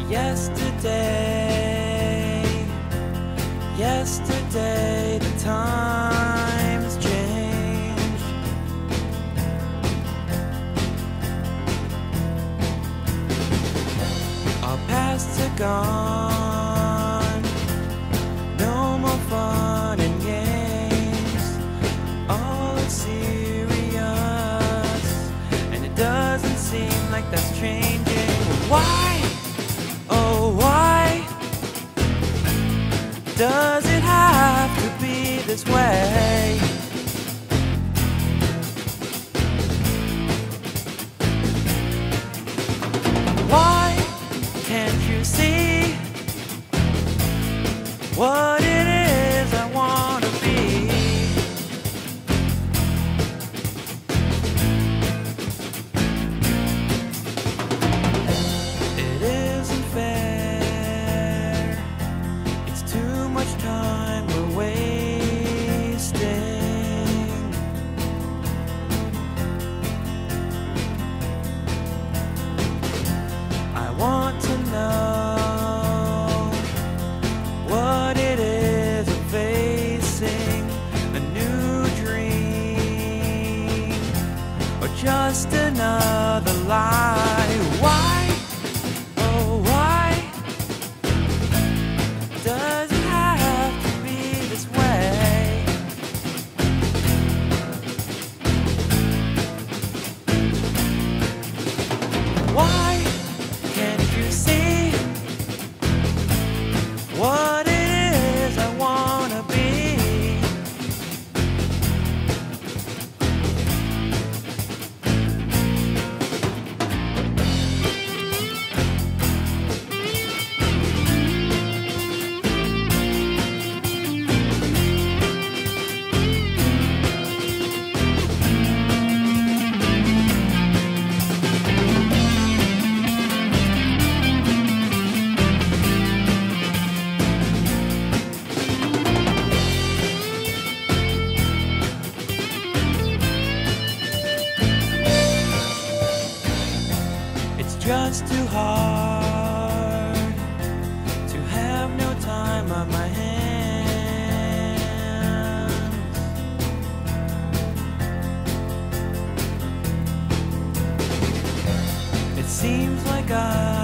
Yesterday the times changed. Our pasts are gone, no more fun and games. All is serious, and it doesn't seem like that's changing. Why? Oh, why does it have to be this way? Why can't you see what it is I want to be? It isn't fair. It's too much time we're wasting. I want to know what it is I'm facing, a new dream, or just another lie. Why? Oh, why does it have to be this way? Why can't you see what it is I wanna be? It's just too hard to have no time on my hands. It seems like I